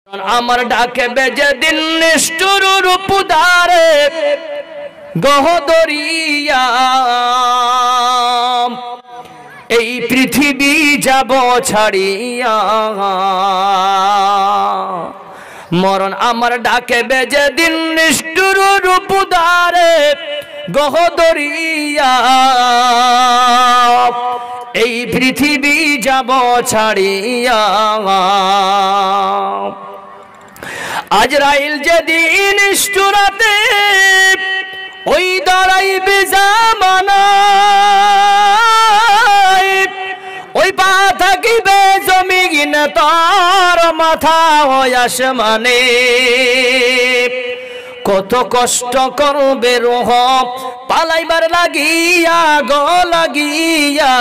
আমার ডাকে বেজে দিন নিষ্ঠুর রূপদারে গহদরিয়া এই পৃথিবী যাব ছাড়িয়া মরণ আমার ডাকে বেজে দিন নিষ্ঠুর রূপদারে গহদরিয়া এই পৃথিবী যাব ছাড়িয়া আজরাইল যেদিন নিষ্ঠুরাতে ওই দাঁড়াইবে জামানায় ওই পা থাকিবে জমিন তার মাথা হয় আসমানে কত কষ্ট করবে রোহ পালাইবার লাগিয়া গো লাগিয়া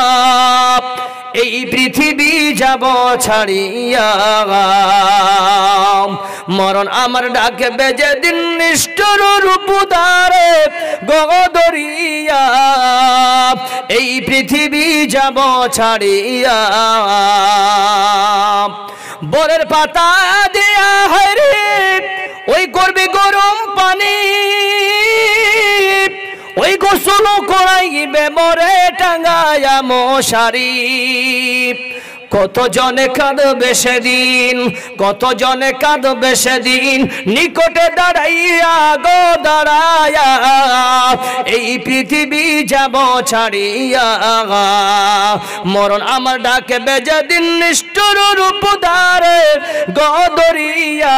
এই পৃথিবী যাব ছাড়িয়া মরণ আমার ডাকে বেজে দিন নিষ্ঠুর রূপদারে গগদরিয়া এই পৃথিবী যাব ছাড়িয়া বরের পাতা দেয়া হরে ওই করবে গরম পানি ওই গোসল করাইবে মরে টাঙ্গায়া মশারি কত জনে কাঁদবে সেদিন কত জনে কাঁদবে সেদিন নিকটে দাঁড়াইয়া গো দাঁড়াইয়া এই পৃথিবী যাব ছাড়িয়া মরণ আমার ডাকে বেজে দিন নিষ্ঠুর রূপদারে গদরিয়া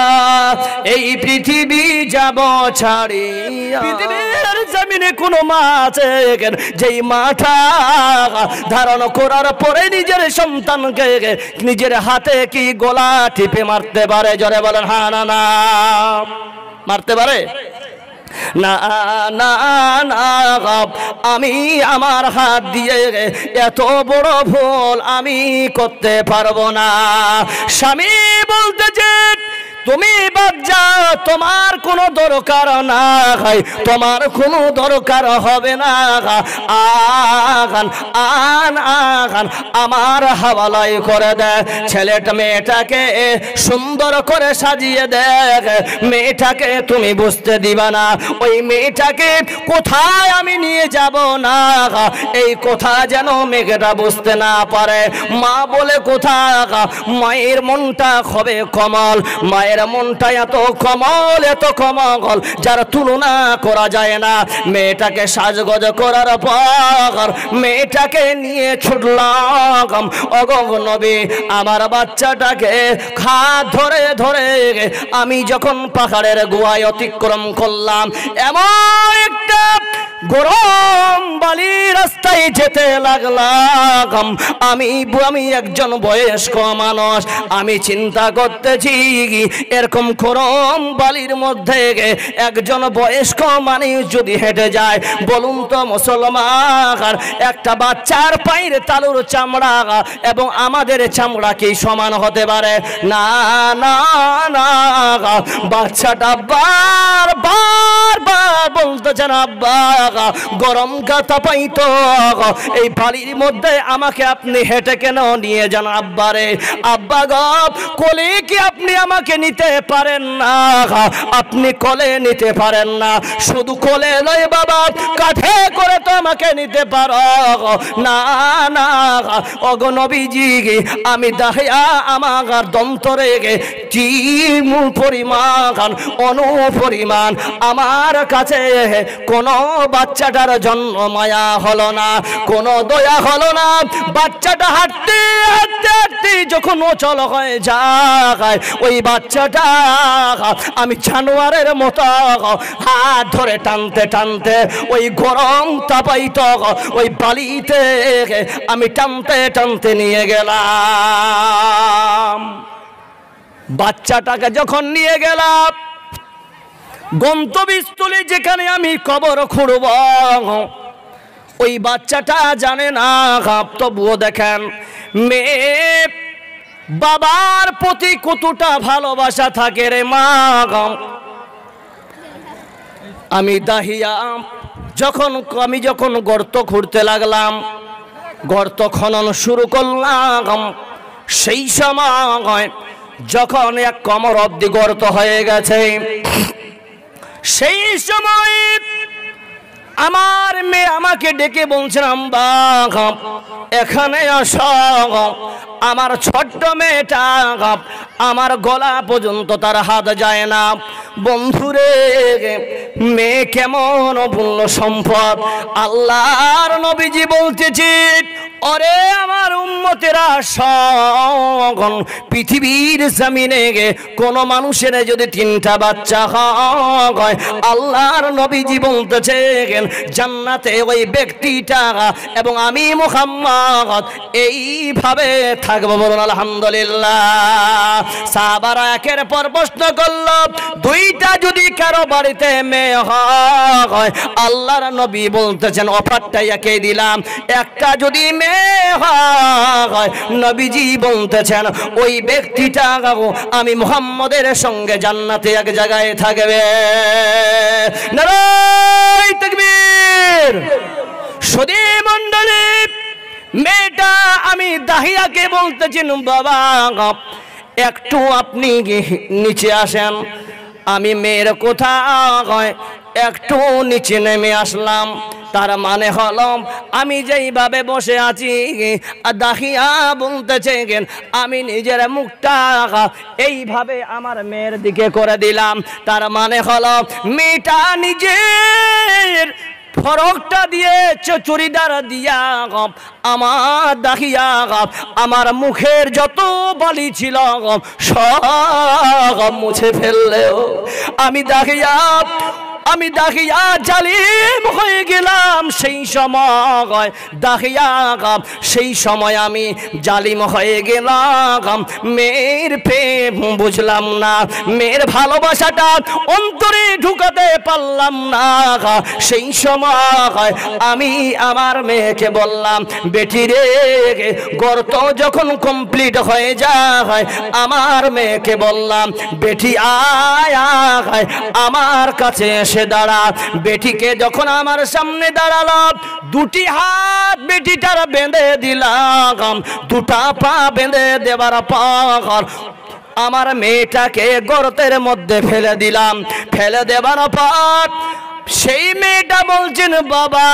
এই পৃথিবী যাব ছাড়িয়া পৃথিবীর জমিনে কোনো মা আছে যেই মাটা ধারণ করার পরে নিজের সন্তানকে নিজের হাতে কি গলা টিপে মারতে পারে? জোরে বলেন হ্যাঁ না না মারতে পারে না না না আমি আমার হাত দিয়ে এত বড় ভুল আমি করতে পারবো না। স্বামী বলতেছে তুমি বাচ্চা তোমার কোনো দরকার না তোমার কোনো দরকার হবে না আগান আন আগান আমার হাওয়ালাই করে দেয় ছেলেটা মেয়েটাকে সুন্দর করে সাজিয়ে দেখ মেয়েটাকে তুমি বুঝতে দিবা না ওই মেয়েটাকে কোথায় আমি নিয়ে যাব না এই কথা যেন মেয়েটা বুঝতে না পারে মা বলে কোথা মায়ের মনটা হবে কমল মায়ের মনটা এত কমল যার তুলনা করা যায় না মেয়েটাকে সাজগোজ করার পর মেয়েটাকে নিয়ে ছুটলাম ওগো নবী আমার বাচ্চাটাকে হাত ধরে ধরে আমি যখন পাহাড়ের গুহায় অতিক্রম করলাম এমন একটা গরম বালি রাস্তায় যেতে লাগলাম আমি একজন বয়স্ক মানুষ আমি চিন্তা করতেছি এরকম গরম বালির মধ্যে একজন বয়স্ক মানুষ যদি হেঁটে যায় বলুন তো মুসলমান একটা বাচ্চার পায়ের তালুর চামড়া এবং আমাদের চামড়া কি সমান হতে পারে? না না না বাচ্চাটা বারবার বলতেছেন আব্বা গরম গাতা পাইতো এই বালির মধ্যে আমাকে আপনি হেঁটে কেন নিয়ে যান আব্বা রে আব্বা গো কোলে কি আপনি আমাকে নিতে পারেন না? আপনি কোলে নিতে পারেন না শুধু কোলে নয় বাবা কাঁধে করে তো আমাকে নিতে পারো না না ওগো নবীজি আমি দাহিয়া আমার দন্তরে চিমু পরিমাণ অনুপরিমাণ আমার কাছে কোনো বাচ্চাটার জন্ম মায়া হলো না কোনো দয়া হলো না বাচ্চাটা হাঁটতে হাঁটতে হাঁটতে যখন অচল হয়ে যায় ওই বাচ্চাটা আমি জানোয়ারের মতো হাত ধরে টানতে টানতে ওই গরম তাপাইত ওই বালিতে আমি টানতে টানতে নিয়ে গেলাম বাচ্চাটাকে যখন নিয়ে গেলাম গন্তব্যস্থলে যেখানে আমি কবর খুঁড়ব ওই বাচ্চাটা জানে না তবুও দেখেন মেয়ে বাবার প্রতি কতটা ভালোবাসা থাকে রে মা আমি দাহিয়া আমি যখন গর্ত খুঁড়তে লাগলাম গর্ত খনন শুরু করলাম সেই সময় যখন এক কোমর অবধি গর্ত হয়ে গেছে, সেই সময় আমার মেয়ে আমাকে ডেকে বলছেন, আম্মা এখানে আসো। আমার ছোট্ট মেয়েটা আমার গলা পর্যন্ত তার হাত যায় না। বন্ধুরে, মেয়ে কেমন অমূল্য সম্পদ। আল্লাহর নবীজি বলতেছি, ওরে আমার উম্মতেরা, সগণ পৃথিবীর জমিনে কোন মানুষের যদি 3টা বাচ্চা হয়, আল্লাহর নবীজি বলতেছেন জান্নাতে ওই ব্যক্তিটা এবং আমি মুহাম্মদ এইভাবে থাকবো। বলুন আলহামদুলিল্লাহ। সাহাবারা একের পর প্রশ্ন করল, 2টা যদি কারো বাড়িতে মেয়ে হয়, আল্লাহর নবী বলতেছেন অফারটা একে দিলাম। একটা যদি মেয়ে হয়, নবীজি বলতেছেন ওই ব্যক্তিটা আমি মুহাম্মদের সঙ্গে জান্নাতে এক জায়গায় থাকবে। নারায়ে তাকবীর। সুধী মণ্ডলী, মেয়েটা আমি দাহিয়াকে বলতেছি, বাবা একটু আপনি নিচে আসেন। আমি মেয়ের কোথায় একটু নিচে নেমে আসলাম। তার মানে হলো আমি যেইভাবে বসে আছি, দাহিয়া বলতেছে আমি নিজের মুখটা এইভাবে আমার মেয়ের দিকে করে দিলাম। তার মানে হলো মেয়েটা নিজের ফরকটা দিয়ে চুড়িদার দিয়া আমার দাহিয়া আমার মুখের যত বালি ছিল সব মুছে ফেললেও আমি দাহিয়া জালিম হয়ে গেলাম। সেই সময় আমি জালিম হয়ে গেলাম। মেয়ের প্রেম বুঝলাম না, মেয়ের ভালোবাসাটা অন্তরে ঢুকাতে পারলাম না। সেই সময় আমি আমার মেয়েকে বললাম, বেটি রে, গর্ত যখন কমপ্লিট হয়ে যায়, আমার মেয়েকে বললাম, বেটি আয় আমার কাছে এসে দাঁড়া। বেটিকে যখন আমার সামনে দাঁড়ালো, 2টি হাত বেটিটার বেঁধে দিলাম, 2টা পা বেঁধে দেবার পর আমার মেয়েটাকে গর্তের মধ্যে ফেলে দিলাম। ফেলে দেবার পর সেই মেয়েটা বলছেন, বাবা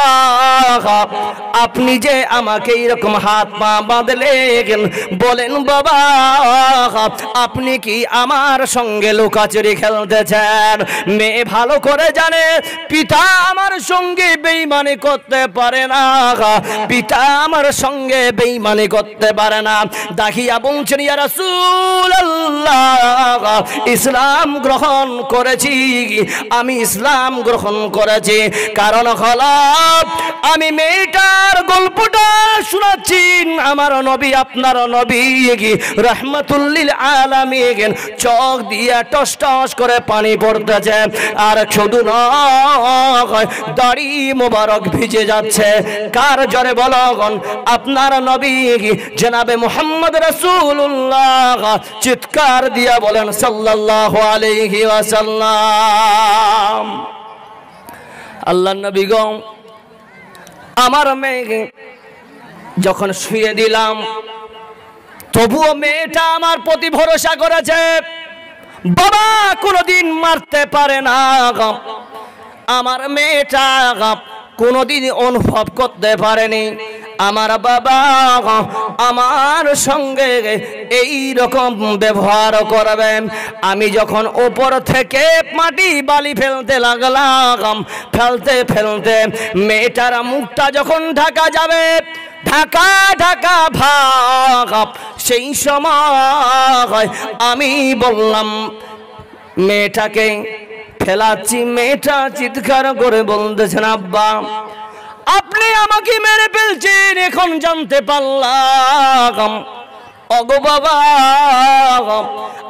আপনি যে আমাকে এরকম হাত পা বাঁধলেন, বলেন বাবা আপনি কি আমার সঙ্গে লুকাচুরি খেলতেছেন? মেয়ে ভালো করে জানে পিতা আমার সঙ্গে বেঈমানি করতে পারে না, পিতা আমার সঙ্গে বেঈমানি করতে পারে না। দাহিয়া বলছেন, ইয়া রাসূলুল্লাহ, ইসলাম গ্রহণ করেছি, আমি ইসলাম গ্রহণ করেছি। কারণ হলো আমি মেয়েটার গল্পটা শোনাচ্ছি, আমার নবী আপনার নবী রাহমাতুল লিল আলামিন চোখ দিয়ে টস টস করে পানি পড়তেছে। আর শুধু নয়, দাড়ি মোবারক ভিজে যাচ্ছে। কার জোরে বলগন? আপনার নবী জনাবে মুহাম্মদ রাসূলুল্লাহ চিৎকার দিয়া বলেন সাল্লাল্লাহু আলাইহি ওয়াসাল্লাম। আল্লাহ নবী গো, আমার মেয়ে যখন শুয়ে দিলাম, তবুও মেয়েটা আমার প্রতি ভরসা করেছে, বাবা কোনোদিন মারতে পারে না। আমার মেয়েটা কোনোদিন অনুভব করতে পারেনি আমার বাবা আমার সঙ্গে এই রকম ব্যবহার করবেন। আমি যখন উপর থেকে মাটি বালি ফেলতে লাগলাম, ফেলতে ফেলতে মেয়েটার মুখটা যখন ঢাকা যাবে, ঢাকা ঢাকা ভাব, সেই সময় আমি বললাম মেয়েটাকে ফেলাচ্ছি। মেয়েটা চিৎকার করে বলতেছেন, আব্বা আপনি আমাকে মেরে ফেলছেন, এখন জানতে পারলাম। ওগো বাবা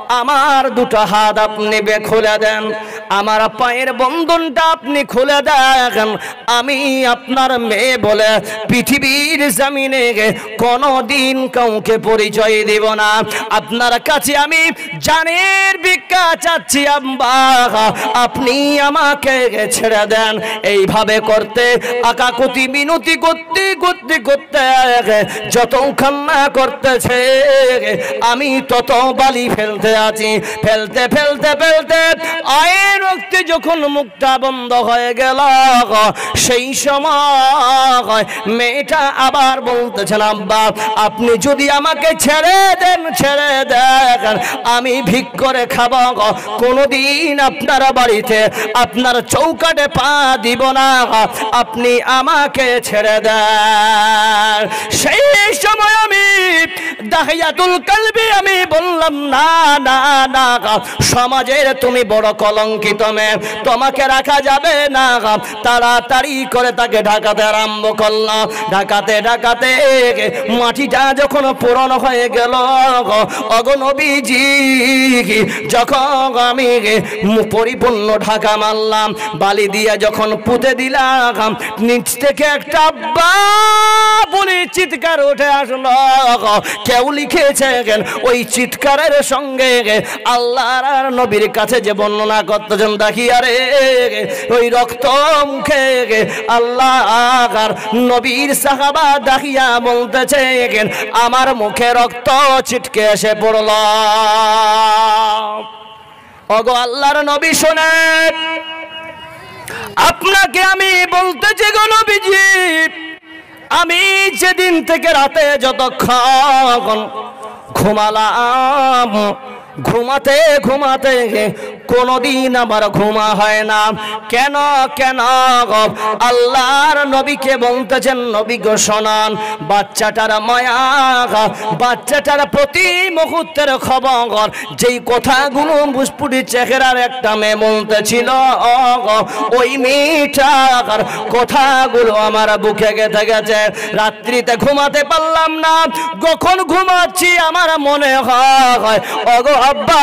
আমার দুটো হাত আপনি খুলে দেন, আমার পায়ের বন্ধনটা আপনি খুলে দেন। আমি আপনার মেয়ে বলে পৃথিবীর জমিনে কোনোদিন কাউকে পরিচয় দেব না। আপনার কাছে আমি জানের ভিক্ষা চাচ্ছি আব্বা, আপনি আমাকে ছেড়ে দেন। এইভাবে করতে আকাকুতি মিনতি করতে করতে করতে যত কান্না করতেছে আমি তত বালি ফেলতে আছি। ফেলতে ফেলতে ফেলতে আয়ের রক্তে যখন মুখটা বন্ধ হয়ে গেল, সেই সময় মেয়েটা আবার বলতেছেন আব্বা আপনি যদি আমাকে ছেড়ে দেন আমি ভিক করে খাবো, কোনোদিন আপনার বাড়িতে আপনার চৌকাটে পা দিব না, আপনি আমাকে ছেড়ে দেন। সেই সময় আমি দাহিয়াতুল কলবি আমি বললাম না না না, সমাজের তুমি বড় কলঙ্কিত মেয়ে, তোমাকে রাখা যাবে না। তাড়াতাড়ি করে তাকে ঢাকাতে আরম্ভ করলাম। ঢাকাতে ঢাকাতে মাটিটা যখন পুরনো হয়ে গেল, অগনবীজি যখন আমি পরিপূর্ণ ঢাকা মারলাম, বালি দিয়ে যখন পুঁতে দিলাম, নিচ থেকে একটা বলে চিৎকার উঠে আসলো। কেউ লিখেছে ওই চিৎকারের সঙ্গে আল্লাহর নবীর কাছে যে বর্ণনা করতেছেন দেখিয়ারে ওই রক্ত মুখে আল্লাহর নবীর সাহাবা দেখিয়া বলতেছে আমার মুখে রক্ত ছিটকে এসে পড়ল। ওগো আল্লাহর নবী শোনেন, আপনাকে আমি বলতেছি গো নবীজি, আমি যেদিন থেকে রাতে যতক্ষণ ঘুমালাম, ঘুমাতে ঘুমাতে কোনদিন আমার ঘুমা হয় না। কেন কেন আল্লাহর নবীকে বলতেছেন নবী গো শোনান, বাচ্চাটার মায়া, বাচ্চাটার প্রতি মুহূর্তের খবর, যেই কথাগুলো বুসপুরি চেহারার একটা মেয়ে বলতেছিল, ওই মেয়েটার কথাগুলো আমার বুকে গেঁথে গেছে। রাত্রিতে ঘুমাতে পারলাম না, কখন ঘুমাচ্ছি আমার মনে হয় ওগো আব্বা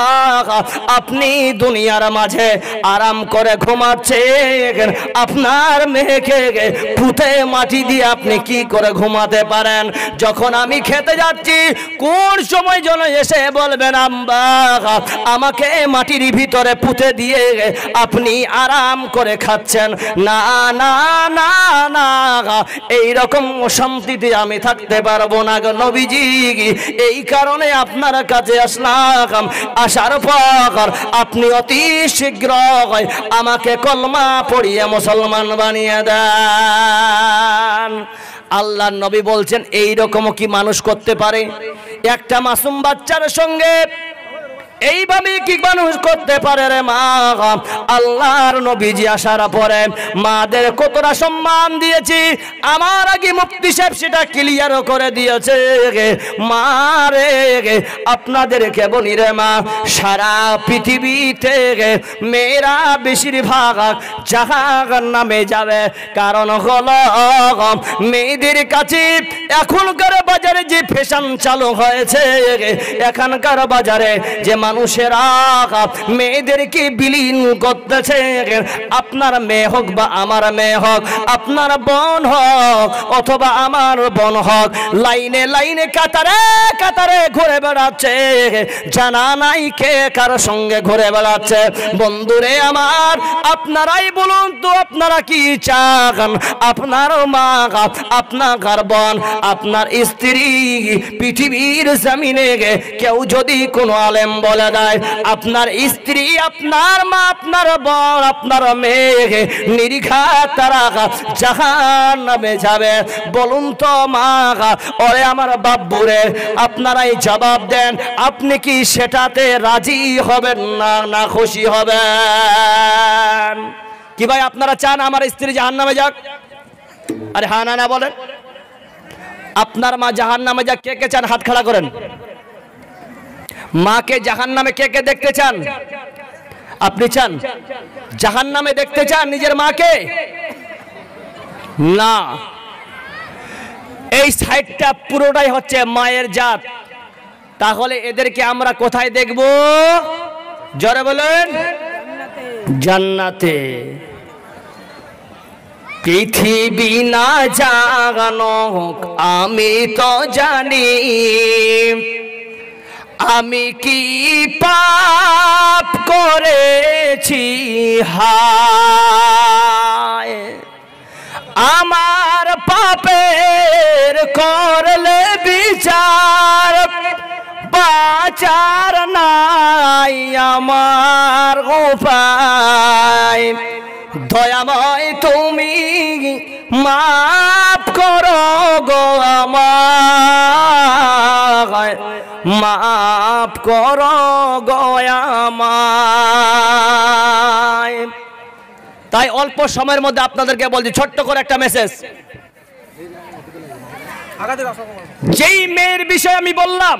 আপনি দুনিয়ার মাঝে আরাম করে ঘুমাচ্ছেন, আপনার মেয়েকে পুঁতে মাটি দিয়ে আপনি কি করে ঘুমাতে পারেন? যখন আমি খেতে যাচ্ছি কোন সময় যেন এসে বলবেন আব্বা আমাকে মাটির ভিতরে পুঁতে দিয়ে আপনি আরাম করে খাচ্ছেন। না না না না, এইরকম শান্তিতে আমি থাকতে পারবো না গো নবীজি। এই কারণে আপনার কাছে আসলাম, আসার পর আপনি অতি শীঘ্র আমাকে কলমা পড়িয়ে মুসলমান বানিয়ে দেন। আল্লাহর নবী বলছেন এইরকম কি মানুষ করতে পারে? একটা মাসুম বাচ্চার সঙ্গে এইভাবে কি মানুষ করতে পারে রে মা? আল্লাহর নবীজি আসার পরে মাদের কতটা সম্মান দিয়েছি, আমার আগে মুফতি সাহেব সেটা ক্লিয়ার করে দিয়েছে। মা রে আপনাদেরকে বলি রে মা, সারা পৃথিবীতে মেয়েরা বেশিরভাগ জাহান্নামে যাবে। কারণ হলো মেয়েদের কাছে এখনকার বাজারে যে ফ্যাশন চালু হয়েছে, এখানকার বাজারে যে মানুষেরা মেয়েদেরকে বিলীন করতেছে, আপনার মেয়ে হোক বা আমার মেয়ে হোক, আপনার বোন হোক অথবা আমার বোন হোক, লাইনে লাইনে কাতারে কাতারে ঘুরে বেড়াচ্ছে, জানা নাই কে কার সঙ্গে ঘুরে বেড়াচ্ছে। বন্ধুরে আমার, আপনারাই বলুন তো আপনারা কি চান? আপনার মা, আপনার বোন, আপনার স্ত্রী পৃথিবীর জমিনে কেউ যদি কোনো আলেম বলে দেয় আপনার স্ত্রী, আপনার মা, আপনার বোন, আপনার মেয়ে নির্ঘাত তারা জাহান্নামে যাবে, বলুন তো মা ওরে আমার বাব্বুরে, আপনারাই জবাব দেন, আপনি কি সেটাতে রাজি হবেন না না খুশি হবেন? কি ভাই আপনারা চান আমার স্ত্রী জাহান্নামে যাক? আরে হ্যাঁ না না বলেন। আপনার মা জাহান্নামে যাক কে কে চান? হাত খাড়া করেন। মাকে জাহান্নামে কে কে দেখতে চান? আপনি চান জাহান্নামে দেখতে চান নিজের মাকে? না, এই সাইডটা পুরোটাই হচ্ছে মায়ের জাত, তাহলে এদেরকে আমরা কোথায় দেখব? জোরে বলেন, জান্নাতে। পৃথিবী না জানো আমি তো জানি, আমি কি পাপ করেছি হায়, আমার পাপের করলে বিচার, বাঁচার নাই আমার উপায়, দয়াময় তুমি মাফ করো গো আমায়, মাফ করো গো আমায়। তাই অল্প সময়ের মধ্যে আপনাদেরকে বলছি ছোট্ট করে একটা মেসেজ। যেই মেয়ের বিষয়ে আমি বললাম,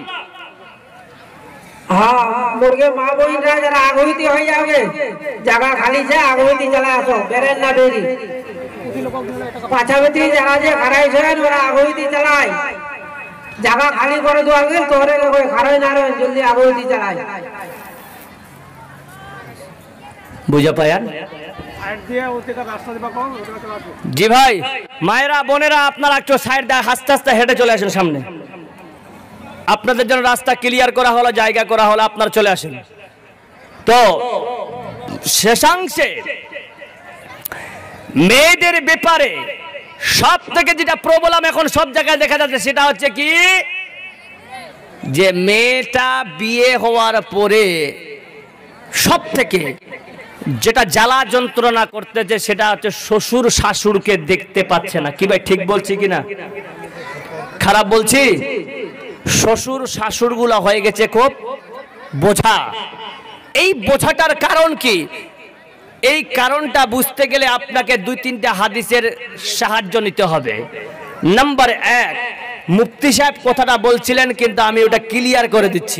मुर्गे माँ बहन जरा आगोती हो जाओगे, जगह खाली से आगोती चला आसो, बेरे ना बेरी पाछाबती जगह जे खराई से जरा आगोती चलाए, जगह खाली करे दो आगे तोरे के कोई खराई ना रहे, जल्दी आगोती चलाए। बुझा पाया? জি ভাই, মায়েরা বোনেরা আপনারা একটু সাইড দিয়ে আস্তে আস্তে হেঁটে চলে আসেন সামনে। আপনাদের জন্য রাস্তা ক্লিয়ার করা হলো, জায়গা করা হলো, আপনারা চলে আসেন। তো শেষাংশে মেয়েদের ব্যাপারে সব থেকে যেটা প্রবলেম এখন সব জায়গায় দেখা যাচ্ছে সেটা হচ্ছে কি, যে মেয়েটা বিয়ে হওয়ার পরে সব থেকে যেটা জ্বালা যন্ত্রণা করতেছে সেটা হচ্ছে শ্বশুর শাশুড়কে দেখতে পাচ্ছে না। কি ভাই ঠিক বলছি কিনা? খারাপ বলছি? শ্বশুর শাশুড়গুলা হয়ে গেছে খুব বোঝা। এই বোঝাটার কারণ কি? এই কারণটা বুঝতে গেলে আপনাকে 2-3টা হাদিসের সাহায্য নিতে হবে। নাম্বার 1, মুফতি সাহেব কথাটা বলছিলেন কিন্তু আমি ওটা ক্লিয়ার করে দিচ্ছি।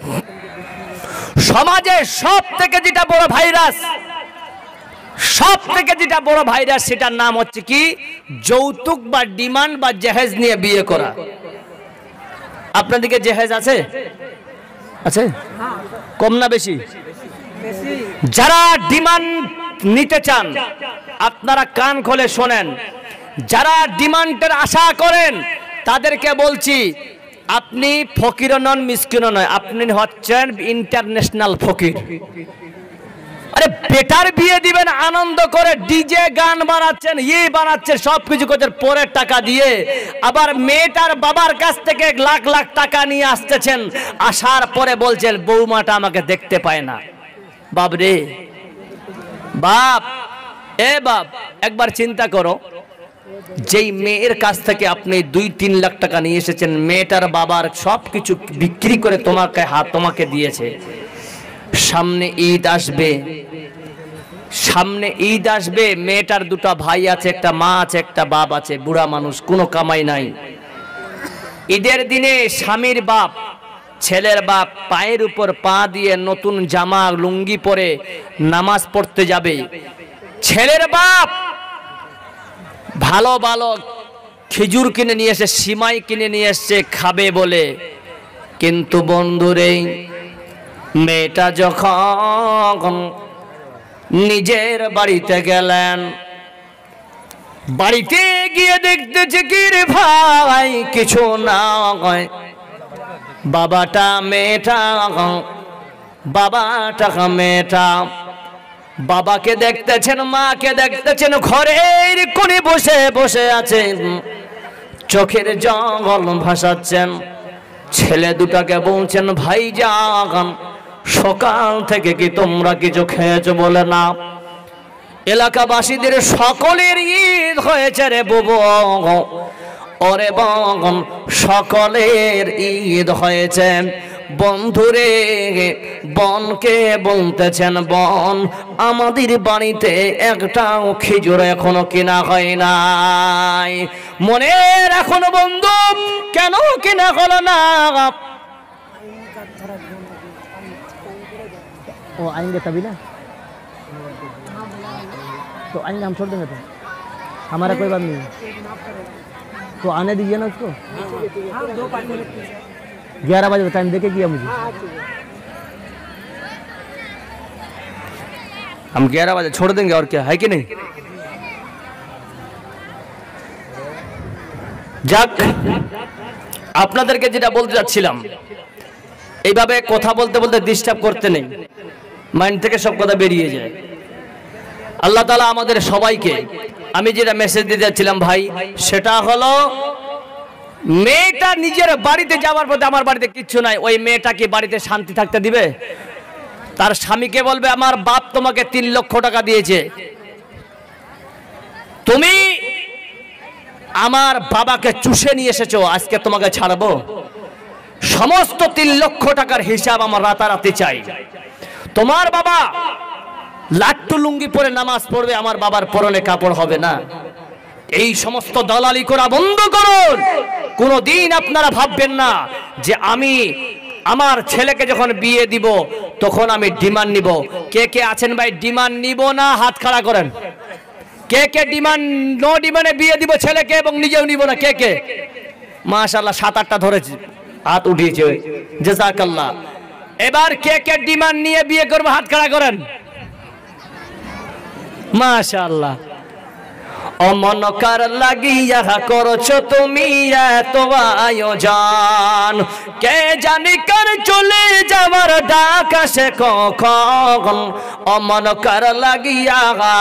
সমাজে সব থেকে যেটা বড় ভাইরাস, সব থেকে যেটা বড় ভাইরাস সেটার নাম হচ্ছে কি, যৌতুক বা ডিমান্ড বা জেহেজ নিয়ে বিয়ে করা। আপনাদেরকে জেহেজ আছে? আছে? কম না বেশি? যারা ডিমান্ড নিতে চান আপনারা কান খুলে শোনেন, যারা ডিমান্ডের আশা করেন তাদেরকে বলছি, আপনি ফকিরও নন মিসকিনও নয়, আপনি হচ্ছেন ইন্টারন্যাশনাল ফকির। আরে বেটার বিয়ে দিবেন আনন্দ করে, ডিজে গান বানাচ্ছেন, বানাচ্ছেন, সবকিছু করছেন, পরে টাকা দিয়ে আবার মেয়েটার বাবার কাছ থেকে লাখ লাখ টাকা নিয়ে আসতেছেন, আসার পরে বলছেন বৌমাটা আমাকে দেখতে পায় না। বাপ রে বাপ, এ বাপ, একবার চিন্তা করো, যেই মেয়ের কাছ থেকে আপনি 2-3 লাখ টাকা নিয়ে এসেছেন, মেয়েটার বাবার সবকিছু বিক্রি করে তোমাকে দিয়েছে। সামনে ঈদ আসবে, সামনে ঈদ আসবে, মেয়েটার 2টা ভাই আছে, একটা মা আছে, একটা বাপ আছে, বুড়া মানুষ, কোনো কামাই নাই। ঈদের দিনে স্বামীর বাপ, ছেলের বাপ পায়ের উপর পা দিয়ে নতুন জামা লুঙ্গি পরে নামাজ পড়তে যাবে। ছেলের বাপ ভালো ভালো খেজুর কিনে নিয়ে এসে, সিমাই কিনে নিয়ে এসছে খাবে বলে, কিন্তু বন্ধুরে মেয়েটা যখন নিজের বাড়িতে গেলেন, বাড়িতে গিয়ে দেখতেছে কি রে ভাই কিছু না, বাবাটা মেয়েটা, বাবাকে দেখতেছেন, মাকে দেখতেছেন, ঘরের কোণে বসে বসে আছেন, চোখের জল ভাসাচ্ছেন। ছেলে 2টাকে বলছেন, ভাই যান সকাল থেকে কি তোমরা কিছু খেয়েছো? বলে না। এলাকাবাসীদের সকলের ঈদ হয়েছে রে বুবু, ওরে বোন সকলের ঈদ হয়েছে। বন্ধুরে বনকে বলতেছেন, বন আমাদের বাড়িতে একটাও খেজুর এখনো কেনা হয় নাই। মনে রাখুন বন্ধু, কেন কেনা হলো না? ओ आएंगे तभी ना, तो आएंगे, हम छोड़ देंगे, तो हमारा कोई बात नहीं है, तो आने दीजिए ना उसको। 11 बजे टाइम देके किया मुझे। हम 11 बजे छोड़ देंगे और क्या है कि नहीं। যাক, আপনাদেরকে যেটা বলতে যাচ্ছিলাম, এইভাবে কথা বলতে বলতে ডিস্টার্ব করতে নেই, মাইন্ড থেকে সব কথা বেরিয়ে যায়। আল্লাহ তাআলা আমাদের সবাইকে, আমি যেটা মেসেজ দিতে যাচ্ছিলাম ভাই, সেটা হলো মেয়েটা নিজের বাড়িতে যাওয়ার পথে, আমার বাড়িতে কিচ্ছু নাই, ওই মেয়েটা কি বাড়িতে শান্তি থাকতে দিবে? তার স্বামীকে বলবে আমার বাপ তোমাকে 3 লক্ষ টাকা দিয়েছে, তুমি আমার বাবাকে চুষে নিয়ে এসেছো, আজকে তোমাকে ছাড়বো? সমস্ত 3 লক্ষ টাকার হিসাব আমার রাতারাতি চাই। তোমার বাবা লাট্টু লুঙ্গি পরে নামাজ পড়বে, আমার বাবার পরনে কাপড় হবে না। এই সমস্ত দালালি করা বন্ধ করুন। কোনদিন আপনারা ভাববেন না যে আমি আমার ছেলেকে যখন বিয়ে দিব তখন আমি ডিমান্ড নিব। কে কে আছেন ভাই ডিমান্ড নিব না? হাত খাড়া করেন। কে কে ডিমান্ড নো ডিমান্ডে বিয়ে দিব ছেলেকে এবং নিজেও নিব না? কে কে? মাশাআল্লাহ 7-8টা ধরেছে, হাত উঠিয়েছে, জাযাকাল্লাহ। এবার কে কে ডিমান্ড নিয়ে বিয়ে করবে হাত খাড়া করেন। মাশাআল্লাহ। অমন কার লাগিয়া করছো তুমি এত আয়োজন, কে জানি কার চলে যাবার ডাক আসে কখন, অমন কার লাগিয়া।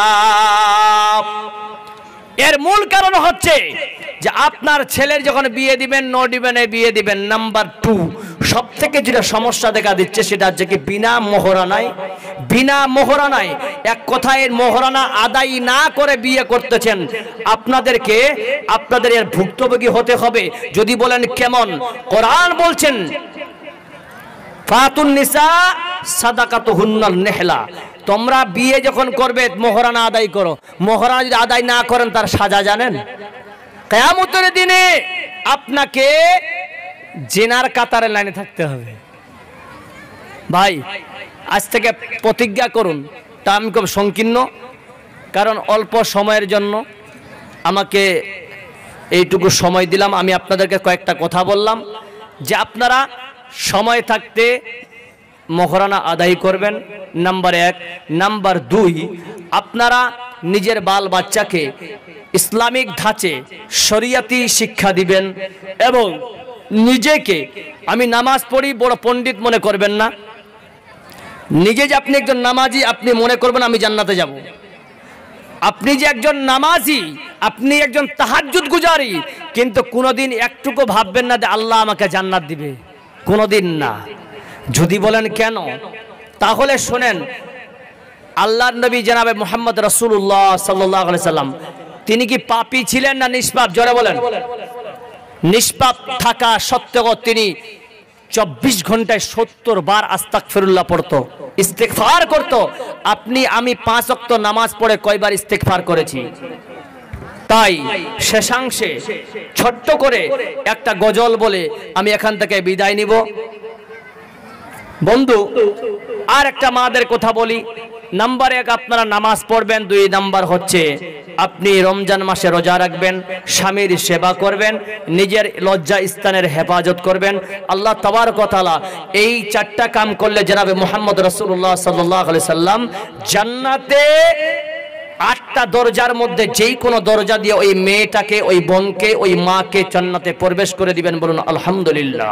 এর মূল কারণ হচ্ছে যে আপনার ছেলের যখন বিয়ে দিবেন নো দিবেন বিয়ে দিবেন। নাম্বার 2, সব থেকে যেটা সমস্যা দেখা দিচ্ছে সেটা হচ্ছে কি বিনা মোহরানায় এক কথায় মোহরানা আদায় না করে বিয়ে করতেছেন। আপনাদেরকে আপনাদের এর ভুক্তভোগী হতে হবে। যদি বলেন কেমন? কোরআন বলছেন ফাতুন নিসা সাদাকাতুহুন্নাল নেহলা, তোমরা বিয়ে যখন করবে মোহরানা আদায় করো। মোহরানা যদি আদায় না করেন তার সাজা জানেন? কিয়ামতের দিনে আপনাকে জেনার কাতারে লাইনে থাকতে হবে। ভাই আজ থেকে প্রতিজ্ঞা করুন, তা আমি খুব সংকীর্ণ, কারণ অল্প সময়ের জন্য আমাকে এইটুকু সময় দিলাম। আমি আপনাদেরকে কয়েকটা কথা বললাম যে আপনারা সময় থাকতে মোহরানা আদায় করবেন, নাম্বার 1। নাম্বার 2, আপনারা নিজের বাল বাচ্চাকে ইসলামিক ধাঁচে শরিয়াতি শিক্ষা দিবেন এবং নিজেকে, আমি নামাজ পড়ি বড় পণ্ডিত মনে করবেন না। নিজে যে আপনি একজন নামাজি, আপনি মনে করবেন আমি জান্নাতে যাব। আপনি যে একজন নামাজি, আপনি একজন তাহাজ্জুদ গুজারি, কিন্তু কোনোদিন একটুকু ভাববেন না যে আল্লাহ আমাকে জান্নাত দিবে, কোনোদিন না। যদি বলেন কেন, তাহলে শোনেন, আল্লাহর নবী জনাবে মুহাম্মদ রাসূলুল্লাহ সাল্লাল্লাহু আলাইহি সাল্লাম, তিনি কি পাপী ছিলেন না নিষ্পাপ? জোরে বলেন। নিষ্পাপ থাকা সত্ত্বেও তিনি 24 ঘন্টায় 70 বার আস্তাগফিরুল্লাহ পড়তো, ইস্তেগফার করতো। আপনি আমি 5 ওয়াক্ত নামাজ পড়ে কয়বার ইস্তেগফার করেছি? তাই শেষাংশে ছোট্ট করে একটা গজল বলে আমি এখান থেকে বিদায় নিব। বন্ধু, আর একটা মাদের কথা বলি। নাম্বার 1, আপনারা নামাজ পড়বেন। 2 নাম্বার হচ্ছে আপনি রমজান মাসে রোজা রাখবেন, স্বামীর সেবা করবেন, নিজের লজ্জা স্থানের হেফাজত করবেন। আল্লাহ তাবারক ওয়া তাআলা এই 4টা কাম করলে জনাবে মুহাম্মদ রাসূলুল্লাহ সাল্লাল্লাহু আলাইহি সাল্লাম জান্নাতে 8টা দরজার মধ্যে যেই কোনো দরজা দিয়ে ওই মেয়েটাকে, ওই বোনকে, ওই মাকে জান্নাতে প্রবেশ করে দিবেন। বলুন আলহামদুলিল্লাহ।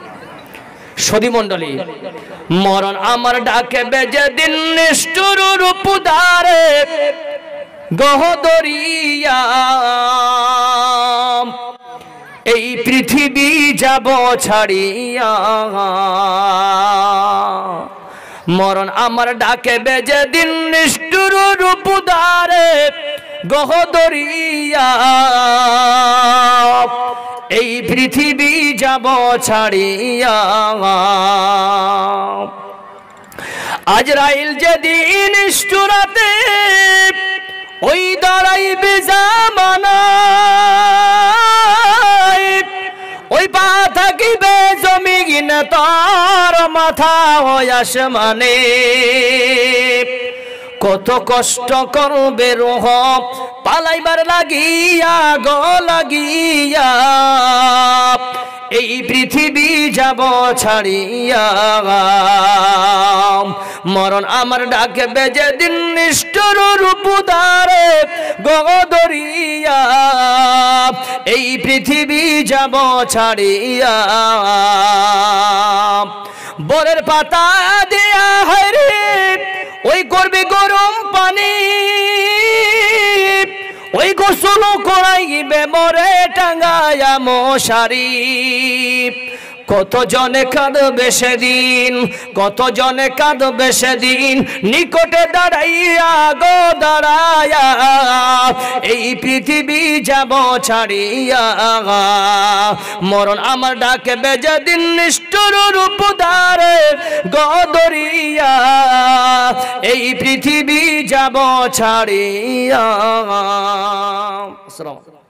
সদী মণ্ডলী, মরণ আমার ডাকে বেজে দিন নিষ্ঠুর রূপ ধারে গহদরিয়া, এই পৃথিবী যাব ছাড়িয়া। মরণ আমার ডাকে বেজে দিন নিষ্ঠুর রূপ ধারে গহদরিয়া, এই পৃথিবী যাব ছাড়িয়া। আজরাইল যেদিন নিষ্ঠুরাতে ওই দাঁড়াইবে জামানায়, ওই পা থাকিবে জমিন তার মাথা হয় আসমানে। কত কষ্ট করবে রূহ পালাইবার লাগিয়া গো লাগিয়া এই পৃথিবী যাব ছাড়িয়া মরণ আমার ডাকবে যেদিন নিষ্ঠুর রূপদারে গদরিয়া এই পৃথিবী যাব ছাড়িয়া বরের পাতা দিয়া হরে ওই করবে গরম পানি ওই গোসল করাইবে মরে টাঙ্গায়া মশারি কত জনে কাঁদবে সেদিন কত জনে কাঁদবে সেদিন নিকটে দাঁড়াইয়া গো দাঁড়াইয়া এই পৃথিবী যাব ছাড়িয়া মরণ আমার ডাকবে যেদিন নিষ্ঠুর রূপদারে গদরিয়া এই পৃথিবী যাব ছাড়িয়া।